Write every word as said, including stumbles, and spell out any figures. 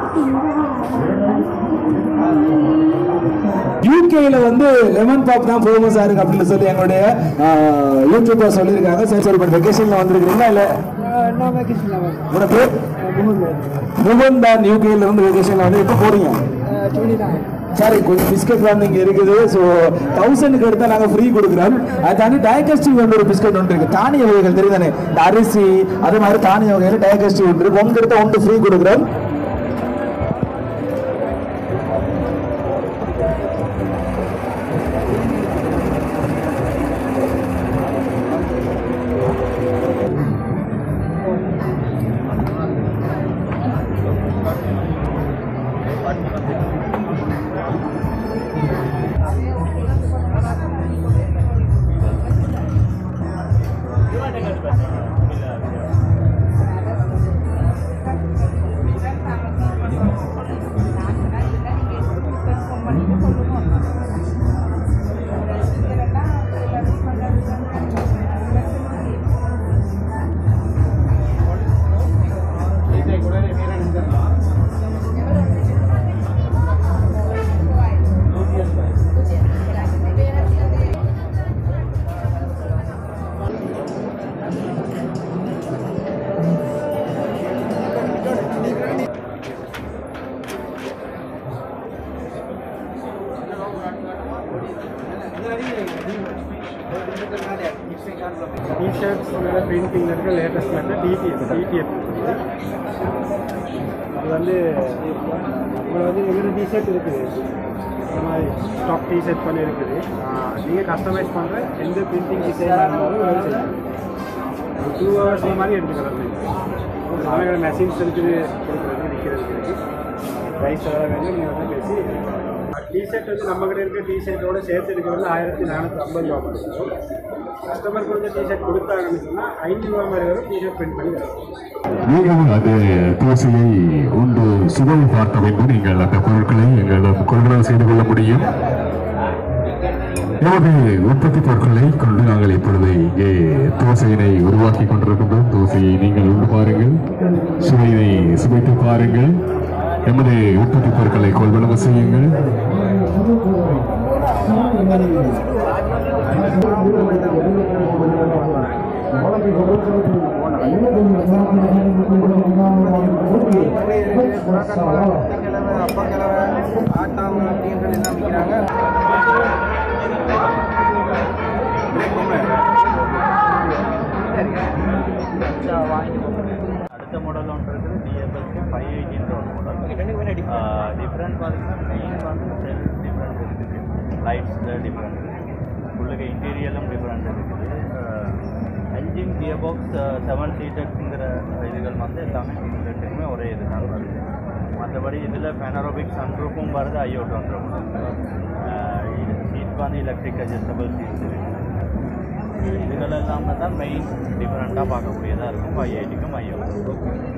யூகேல வந்து lemon pop தான் ஃபேமஸா இருக்கு அப்படின்னு சொல்லி எங்களுடைய யூடியூபர் சொல்லியிருக்காங்க. சரி சரி இப்போ வெக்கேஷன்ல வந்திருக்கீங்களா இல்ல? உங்களோட பேர் முகன் தான். யூகேல இருந்து வெக்கேஷன்ல வந்து எப்போ போறீங்க? சரி, கொஞ்சம் பிஸ்கட் வந்து இங்கே இருக்குது. ஸோ தௌசண்ட்க்கு எடுத்தால் நாங்கள் ஃப்ரீ கொடுக்குறோம். அது தாண்டி டயகஸ்டிவ் வந்து ஒரு பிஸ்கட் ஒன்று இருக்குது. தானிய வகைகள் தெரியுதானே, இந்த அரிசி அதே மாதிரி தானிய வகைகள் டயகஸ்டிவ் ஒன்று இருக்கு. ஒன்று எடுத்தால் ஒன்று ஃப்ரீ கொடுக்குறோம். T-shirts printing இருக்க லேட்டஸ்ட் மெத்தட் டிடிஎஃப் டிடிஎஃப் அது வந்து உங்களை வந்து எவ்வளோ டிஷர்ட் இருக்குது, இந்த மாதிரி ஸ்டாக் டிஷர்ட் பண்ணி இருக்குது. நீங்கள் கஸ்டமைஸ் பண்ணுற எந்த பிரிண்டிங் டிசைன் இருந்தாலும் வேலை செய்யணும். ஒரு டூ ஹவர்ஸ் மாதிரி எடுத்துக்கிறது. நாளைக்கு மெஷின்ஸ் இருக்குது, கொடுக்குறது விற்கிறதுக்கு இருக்குது. ப்ரைஸ் எதாவது வேணும் நீங்கள் வந்து பேசி டிஷர்ட் வந்து நம்மக்கிட்ட இருக்க டிஷர்ட்டோடு சேர்த்து இருக்கிறது ஆயிரத்தி நானூற்றி ஐம்பது ரூபா கொடுக்கும். கஸ்டமர் கொஞ்சம் டிஷர்ட் கொடுத்தாங்கன்னு சொன்னால் ஐநூறுரூவா மாதிரி வரும் டிஷர்ட் பிரிண்ட் பண்ணி தரும். நீங்கள் அது தோசையை உண்டு சுவை பார்க்க வேண்டும். நீங்கள் அந்த பொருட்களை எங்களிடம் கொள்முதல் செய்து கொள்ள முடியும். நமது உற்பத்தி பொருட்களை கொண்டு நாங்கள் இப்பொழுது இங்கே தோசையினை உருவாக்கி கொண்டிருக்கின்றோம். தோசையை நீங்கள் உண்டு பாருங்கள், சுவையினை சுவைத்து பாருங்கள். எமது உற்பத்தி பொருட்களை கொள்வனவு செய்யுங்கள். அடுத்த மாடல் ஒன்று இருக்குது டிஎஃப்எஸ்க்கு ஃபைவ் எயிட்டின்ற ஒரு மாடல். டிஃப்ரெண்ட் பார்த்தீங்கன்னா மெயின் வந்து செல் டிஃப்ரெண்ட் இருக்குது, லைட்ஸில் டிஃப்ரெண்ட் இருக்குது, உள்ளுக்கு இன்டீரியலும் டிஃப்ரெண்ட் இருக்குது. என்ஜின் கியர் பாக்ஸ் செவன் சீட்டர்ஸுங்கிற இதுகள் வந்து எல்லாமே ரெண்டுக்குமே ஒரே இதுதான் வருது. மற்றபடி இதில் பெனரோபிக் சன்ரூஃபும் வருது, ஐஓ டுவெண்ட்ரூஃப். இது சீட் வந்து எலக்ட்ரிக் அட்ஜஸ்டபிள் சீட்ஸ் இருக்குது. இதுகள் எல்லாமே தான் மெயின் டிஃப்ரெண்ட்டாக பார்க்கக்கூடியதாக இருக்கும் ஃபைவ் எயிட்டிக்கும் ஐஓ.